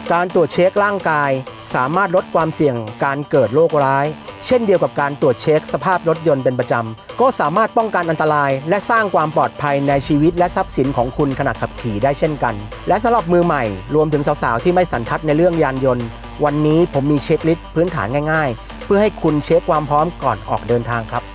การตรวจเช็คร่างกายสามารถลดความเสี่ยงการเกิดโรคร้ายเช่นเดียวกับการตรวจเช็คสภาพรถยนต์เป็นประจำก็สามารถป้องกันอันตรายและสร้างความปลอดภัยในชีวิตและทรัพย์สินของคุณขณะขับขี่ได้เช่นกันและสำหรับมือใหม่รวมถึงสาวๆที่ไม่สันทัดในเรื่องยานยนต์วันนี้ผมมีเช็คลิสต์พื้นฐานง่ายๆเพื่อให้คุณเช็คความพร้อมก่อนออกเดินทางครับ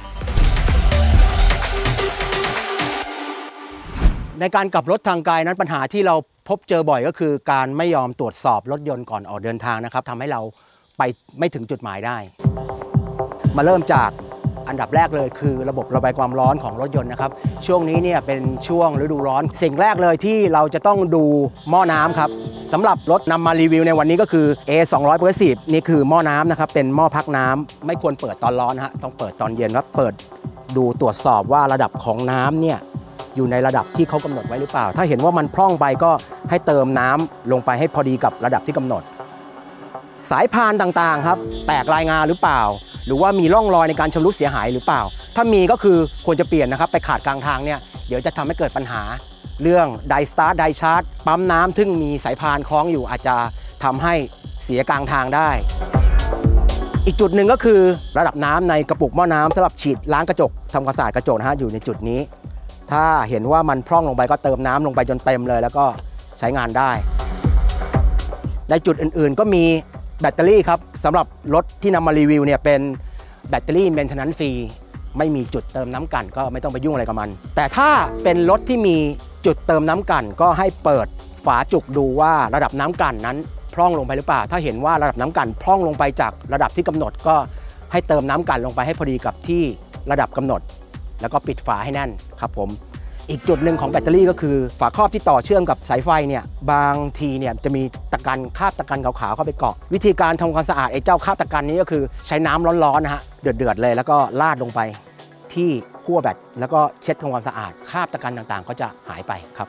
ในการขับรถทางไกลนั้นปัญหาที่เราพบเจอบ่อยก็คือการไม่ยอมตรวจสอบรถยนต์ก่อนออกเดินทางนะครับทำให้เราไปไม่ถึงจุดหมายได้มาเริ่มจากอันดับแรกเลยคือระบบระบายความร้อนของรถยนต์นะครับช่วงนี้เนี่ยเป็นช่วงฤดูร้อนสิ่งแรกเลยที่เราจะต้องดูหม้อน้ำครับสำหรับรถนำมารีวิวในวันนี้ก็คือ A200 Progressive นี่คือหม้อน้ำนะครับเป็นหม้อพักน้ำไม่ควรเปิดตอนร้อนฮะต้องเปิดตอนเย็นแล้วเปิดดูตรวจสอบว่าระดับของน้ำเนี่ยอยู่ในระดับที่เขากำหนดไว้หรือเปล่าถ้าเห็นว่ามันพร่องไปก็ให้เติมน้ำลงไปให้พอดีกับระดับที่กำหนดสายพานต่างๆครับแตกรายงานหรือเปล่าหรือว่ามีร่องรอยในการชำรุดเสียหายหรือเปล่าถ้ามีก็คือควรจะเปลี่ยนนะครับไปขาดกลางทางเนี่ยเดี๋ยวจะทำให้เกิดปัญหาเรื่องไดสตาร์ทไดชาร์จปั๊มน้ำซึ่งมีสายพานคล้องอยู่อาจจะทำให้เสียกลางทางได้อีกจุดหนึ่งก็คือระดับน้ำในกระปุกหม้อน้ำสำหรับฉีดล้างกระจกทำความสะอาดกระจกนะฮะอยู่ในจุดนี้ถ้าเห็นว่ามันพร่องลงไปก็เติมน้ำลงไปจนเต็มเลยแล้วก็ใช้งานได้ในจุดอื่นๆก็มีแบตเตอรี่ครับสำหรับรถที่นำมารีวิวเนี่ยเป็นแบตเตอรี่เมนเทนแนนซ์ฟรีไม่มีจุดเติมน้ำกั่นก็ไม่ต้องไปยุ่งอะไรกับมันแต่ถ้าเป็นรถที่มีจุดเติมน้ำกั่นก็ให้เปิดฝาจุกดูว่าระดับน้ำกั่นนั้นพร่องลงไปหรือเปล่าถ้าเห็นว่าระดับน้ำกั่นพร่องลงไปจากระดับที่กำหนดก็ให้เติมน้ำกั่นลงไปให้พอดีกับที่ระดับกำหนดแล้วก็ปิดฝาให้แน่นครับผมอีกจุดหนึ่งของแบตเตอรี่ก็คือฝาครอบที่ต่อเชื่อมกับสายไฟเนี่ยบางทีเนี่ยจะมีตะกันคราบตะกันขาวๆเข้าไปเกาะวิธีการทำความสะอาดไอ้เจ้าคราบตะกันนี้ก็คือใช้น้ำร้อนๆนะฮะเดือดๆเลยแล้วก็ราดลงไปที่ขั้วแบตแล้วก็เช็ดทำความสะอาดคราบตะกันต่างๆก็จะหายไปครับ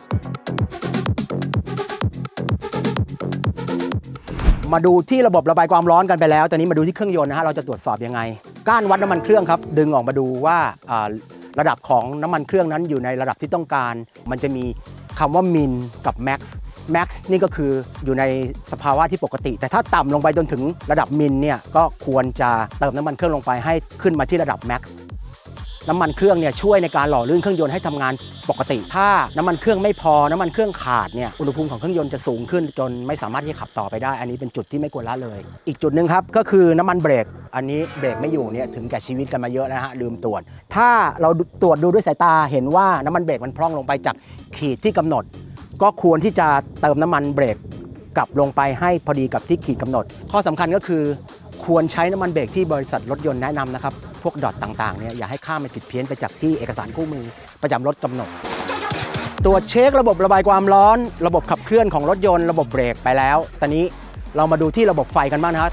มาดูที่ระบบระบายความร้อนกันไปแล้วตอนนี้มาดูที่เครื่องยนต์นะฮะเราจะตรวจสอบยังไงก้านวัดน้ำมันเครื่องครับดึงออกมาดูว่าระดับของน้ำมันเครื่องนั้นอยู่ในระดับที่ต้องการมันจะมีคำว่ามินกับแม็กซ์นี่ก็คืออยู่ในสภาวะที่ปกติแต่ถ้าต่ำลงไปจนถึงระดับมินเนี่ยก็ควรจะเติมน้ำมันเครื่องลงไปให้ขึ้นมาที่ระดับแม็กซ์น้ำมันเครื่องเนี่ยช่วยในการหล่อลื่นเครื่องยนต์ให้ทำงานปกติถ้าน้ำมันเครื่องไม่พอน้ำมันเครื่องขาดเนี่ยอุณหภูมิของเครื่องยนต์จะสูงขึ้นจนไม่สามารถที่จะขับต่อไปได้อันนี้เป็นจุดที่ไม่ควรละเลยอีกจุดหนึ่งครับก็คือน้ำมันเบรกอันนี้เบรกไม่อยู่เนี่ยถึงแก่ชีวิตกันมาเยอะนะฮะลืมตรวจถ้าเราตรวจดูด้วยสายตาเห็นว่าน้ำมันเบรกมันพร่องลงไปจากขีดที่กำหนดก็ควรที่จะเติมน้ำมันเบรกกลับลงไปให้พอดีกับที่ขีดกำหนดข้อสำคัญก็คือควรใช้น้ำมันเบรกที่บริษัทรถยนต์แนะนำนะครับพวกดอทต่างๆเนี่ยอย่าให้ค่ามันผิดเพี้ยนไปจากที่เอกสารคู่มือประจำรถกำหนดตรวจเช็คระบบระบายความร้อนระบบขับเคลื่อนของรถยนต์ระบบเบรกไปแล้วตอนนี้เรามาดูที่ระบบไฟกันบ้างนะครับ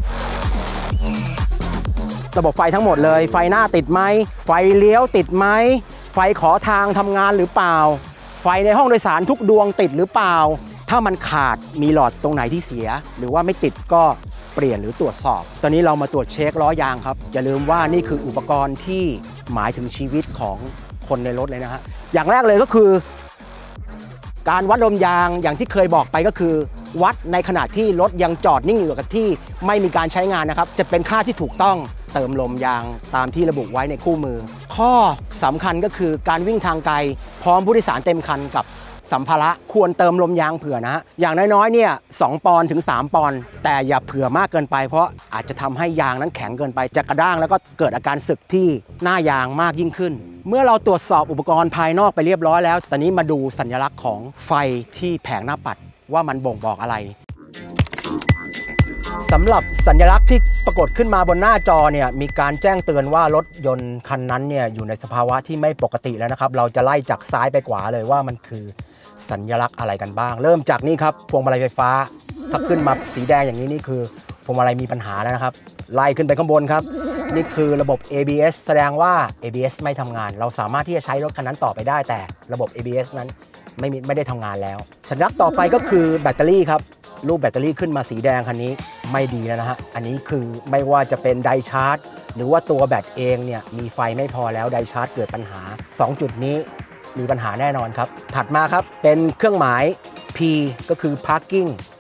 ระบบไฟทั้งหมดเลยไฟหน้าติดไหมไฟเลี้ยวติดไหมไฟขอทางทำงานหรือเปล่าไฟในห้องโดยสารทุกดวงติดหรือเปล่าถ้ามันขาดมีหลอดตรงไหนที่เสียหรือว่าไม่ติดก็เปลี่ยนหรือตรวจสอบตอนนี้เรามาตรวจเช็คล้อยางครับอย่าลืมว่านี่คืออุปกรณ์ที่หมายถึงชีวิตของคนในรถเลยนะฮะอย่างแรกเลยก็คือการวัดลมยางอย่างที่เคยบอกไปก็คือวัดในขณะที่รถยังจอดนิ่งอยู่กับที่ไม่มีการใช้งานนะครับจะเป็นค่าที่ถูกต้องเติมลมยางตามที่ระบุไว้ในคู่มือข้อสำคัญก็คือการวิ่งทางไกลพร้อมผู้โดยสารเต็มคันกับสัมภาระควรเติมลมยางเผื่อนะอย่างน้อยๆเนี่ย2 ปอนด์ถึง 3 ปอนด์แต่อย่าเผื่อมากเกินไปเพราะอาจจะทำให้ยางนั้นแข็งเกินไปจะกระด้างแล้วก็เกิดอาการสึกที่หน้ายางมากยิ่งขึ้นเมื่อเราตรวจสอบอุปกรณ์ภายนอกไปเรียบร้อยแล้วตอนนี้มาดูสัญลักษณ์ของไฟที่แผงหน้าปัดว่ามันบ่งบอกอะไรสำหรับสัญลักษณ์ที่ปรากฏขึ้นมาบนหน้าจอเนี่ยมีการแจ้งเตือนว่ารถยนต์คันนั้นเนี่ยอยู่ในสภาวะที่ไม่ปกติแล้วนะครับเราจะไล่จากซ้ายไปขวาเลยว่ามันคือสัญลักษณ์อะไรกันบ้างเริ่มจากนี่ครับพวงมาลัยไฟฟ้าถ้าขึ้นมาสีแดงอย่างนี้นี่คือพวงมาลัยมีปัญหาแล้วนะครับไล่ขึ้นไปข้างบนครับนี่คือระบบ ABS แสดงว่า ABS ไม่ทำงานเราสามารถที่จะใช้รถคันนั้นต่อไปได้แต่ระบบ ABS นั้นไม่ได้ทำงานแล้วสัญลักษณ์ต่อไปก็คือแบตเตอรี่ครับรูปแบตเตอรี่ขึ้นมาสีแดงคันนี้ไม่ดีแล้วนะฮะอันนี้คือไม่ว่าจะเป็นไดชาร์จหรือว่าตัวแบตเองเนี่ยมีไฟไม่พอแล้วไดชาร์จเกิดปัญหา2จุดนี้มีปัญหาแน่นอนครับถัดมาครับเป็นเครื่องหมาย P ก็คือ parking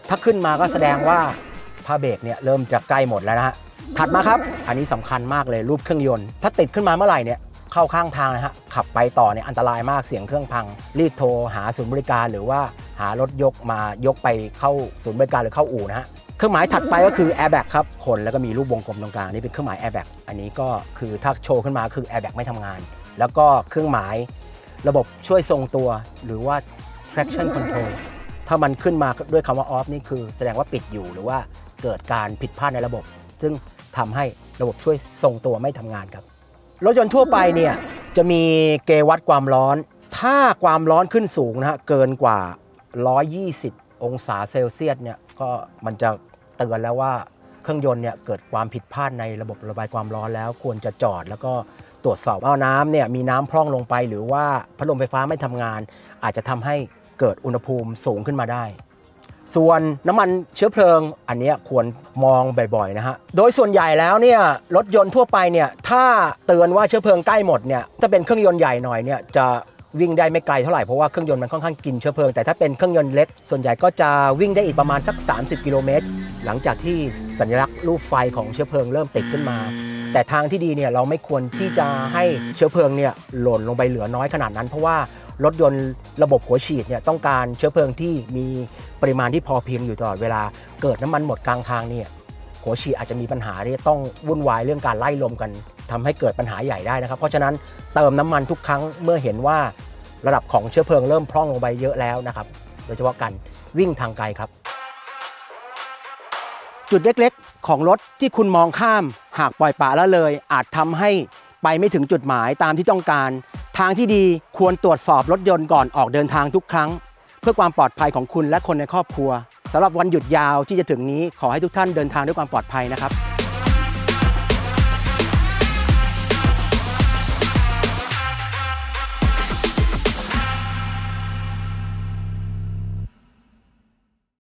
ถ้าขึ้นมาก็แสดงว่าผ้าเบรกเนี่ยเริ่มจะใกล้หมดแล้วนะฮะถัดมาครับอันนี้สำคัญมากเลยรูปเครื่องยนต์ถ้าติดขึ้นมาเมื่อไหร่เนี่ยเข้าข้างทางนะฮะขับไปต่อเนี่ยอันตรายมากเสียงเครื่องพังรีบโทรหาศูนย์บริการหรือว่าหารถยกมายกไปเข้าศูนย์บริการหรือเข้าอู่นะฮะเครื่องหมายถัดไปก็คือแอร์แบ็กครับคนแล้วก็มีรูปวงกลมตรงกลางนี่เป็นเครื่องหมายแอร์แบ็กอันนี้ก็คือถ้าโชว์ขึ้นมาคือแอร์แบ็กไม่ทำงานแล้วก็เครื่องหมายระบบช่วยทรงตัวหรือว่า traction control ถ้ามันขึ้นมาด้วยคำว่า off นี่คือแสดงว่าปิดอยู่หรือว่าเกิดการผิดพลาดในระบบซึ่งทำให้ระบบช่วยทรงตัวไม่ทำงานครับรถยนต์ทั่วไปเนี่ยจะมีเกจวัดความร้อนถ้าความร้อนขึ้นสูงนะฮะเกินกว่า120องศาเซลเซียสเนี่ยก็มันจะเตือนแล้วว่าเครื่องยนต์เนี่ยเกิดความผิดพลาดในระบบระบายความร้อนแล้วควรจะจอดแล้วก็ตรวจสอบว่าน้ำเนี่ยมีน้ำพร่องลงไปหรือว่าพัดลมไฟฟ้าไม่ทำงานอาจจะทำให้เกิดอุณหภูมิสูงขึ้นมาได้ส่วนน้ำมันเชื้อเพลิงอันนี้ควรมองบ่อยๆนะฮะโดยส่วนใหญ่แล้วเนี่ยรถยนต์ทั่วไปเนี่ยถ้าเตือนว่าเชื้อเพลิงใกล้หมดเนี่ยถ้าเป็นเครื่องยนต์ใหญ่หน่อยเนี่ยจะวิ่งได้ไม่ไกลเท่าไหร่เพราะว่าเครื่องยนต์มันค่อนข้างกินเชื้อเพลิงแต่ถ้าเป็นเครื่องยนต์เล็กส่วนใหญ่ก็จะวิ่งได้อีกประมาณสัก30กิโลเมตรหลังจากที่สัญลักษณ์รูปไฟของเชื้อเพลิงเริ่มติดขึ้นมาแต่ทางที่ดีเนี่ยเราไม่ควรที่จะให้เชื้อเพลิงเนี่ยหล่นลงไปเหลือน้อยขนาดนั้นเพราะว่ารถยนต์ระบบหัวฉีดเนี่ยต้องการเชื้อเพลิงที่มีปริมาณที่พอเพียงอยู่ตลอดเวลาเกิดน้ำมันหมดกลางทางเนี่ยหัวฉีดอาจจะมีปัญหาที่ต้องวุ่นวายเรื่องการไล่ลมกันทำให้เกิดปัญหาใหญ่ได้นะครับเพราะฉะนั้นเติมน้ำมันทุกครั้งเมื่อเห็นว่าระดับของเชื้อเพลิงเริ่มพร่องลงไปเยอะแล้วนะครับโดยเฉพาะการวิ่งทางไกลครับจุดเล็กๆของรถที่คุณมองข้ามหากปล่อยปละละเลยอาจทำให้ไปไม่ถึงจุดหมายตามที่ต้องการทางที่ดีควรตรวจสอบรถยนต์ก่อนออกเดินทางทุกครั้งเพื่อความปลอดภัยของคุณและคนในครอบครัวสำหรับวันหยุดยาวที่จะถึงนี้ขอให้ทุกท่านเดินทางด้วยความปลอดภัยนะครับ